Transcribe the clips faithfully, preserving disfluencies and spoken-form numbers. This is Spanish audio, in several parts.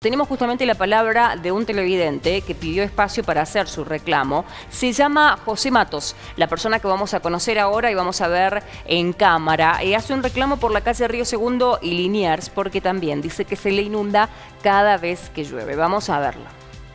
Tenemos justamente la palabra de un televidente que pidió espacio para hacer su reclamo. Se llama José Matos, la persona que vamos a conocer ahora y vamos a ver en cámara. Eh, hace un reclamo por la calle Río Segundo y Liniers porque también dice que se le inunda cada vez que llueve. Vamos a verlo.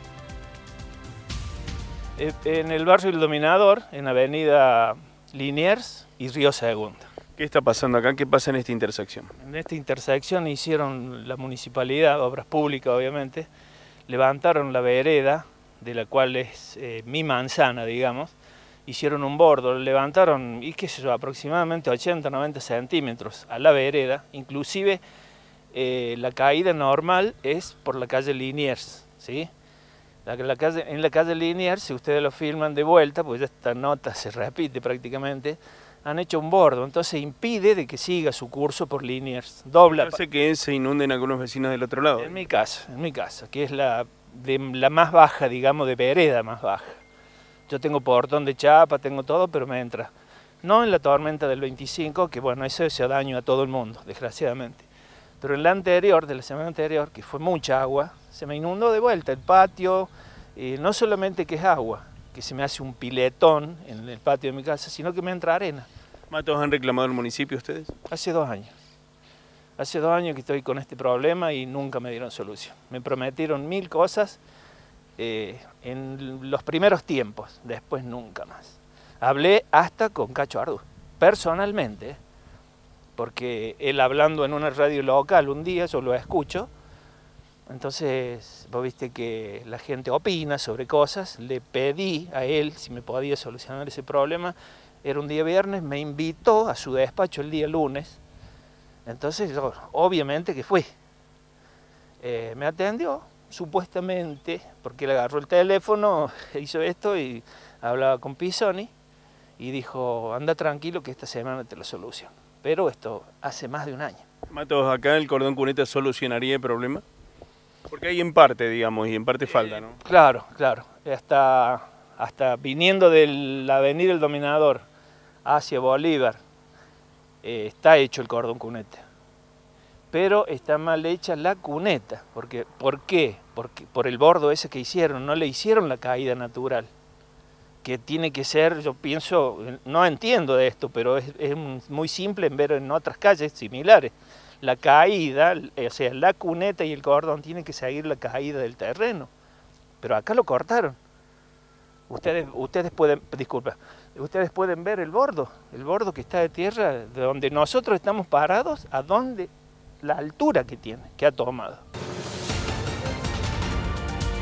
En el barrio El Dominador, en avenida Liniers y Río Segundo. ¿Qué está pasando acá? ¿Qué pasa en esta intersección? En esta intersección hicieron la municipalidad, obras públicas obviamente, levantaron la vereda, de la cual es eh, mi manzana, digamos, hicieron un bordo, levantaron, y qué sé yo, aproximadamente ochenta, noventa centímetros a la vereda, inclusive eh, la caída normal es por la calle Liniers, ¿sí? La, la calle, en la calle Liniers, si ustedes lo filman de vuelta, pues esta nota se repite prácticamente, han hecho un bordo, entonces impide de que siga su curso por Liniers. Dobla. Hace que se inunden algunos vecinos del otro lado. En mi casa, en mi casa, que es la, de, la más baja, digamos, de vereda más baja. Yo tengo portón de chapa, tengo todo, pero me entra. No en la tormenta del veinticinco, que bueno, eso se daño a todo el mundo, desgraciadamente. Pero en la anterior, de la semana anterior, que fue mucha agua, se me inundó de vuelta el patio, eh, no solamente que es agua, que se me hace un piletón en el patio de mi casa, sino que me entra arena. ¿Matos han reclamado el municipio ustedes? Hace dos años. Hace dos años que estoy con este problema y nunca me dieron solución. Me prometieron mil cosas eh, en los primeros tiempos, después nunca más. Hablé hasta con Cacho Arduz, personalmente, porque él hablando en una radio local un día, yo lo escucho. Entonces, vos viste que la gente opina sobre cosas, le pedí a él si me podía solucionar ese problema, era un día viernes, me invitó a su despacho el día lunes, entonces yo obviamente que fui. Eh, me atendió, supuestamente, porque le agarró el teléfono, hizo esto y hablaba con Pisoni y dijo, anda tranquilo que esta semana te lo soluciono. Pero esto hace más de un año. Matos, ¿acá el cordón cuneta solucionaría el problema? Porque hay en parte, digamos, y en parte falta, ¿no? Eh, claro, claro. Hasta, hasta viniendo de la avenida El Dominador hacia Bolívar, eh, está hecho el cordón cuneta. Pero está mal hecha la cuneta. Porque, ¿por qué? Porque, por el bordo ese que hicieron, no le hicieron la caída natural. Que tiene que ser, yo pienso, no entiendo de esto, pero es, es muy simple en ver en otras calles similares. La caída, o sea, la cuneta y el cordón tienen que seguir la caída del terreno. Pero acá lo cortaron. Ustedes, ustedes pueden, disculpa, ustedes pueden ver el bordo, el bordo que está de tierra, de donde nosotros estamos parados, a donde, la altura que tiene, que ha tomado.